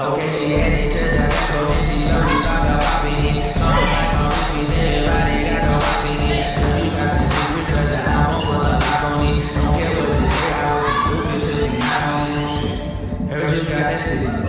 Okay, she headed to the metro, then she slowly started popping it. Something like on Krispies, everybody got to watching it. Now you got the secret treasure, I won't put a lock on it. Don't care what they say, I always stupid till they knock on it. Heard you got that stick.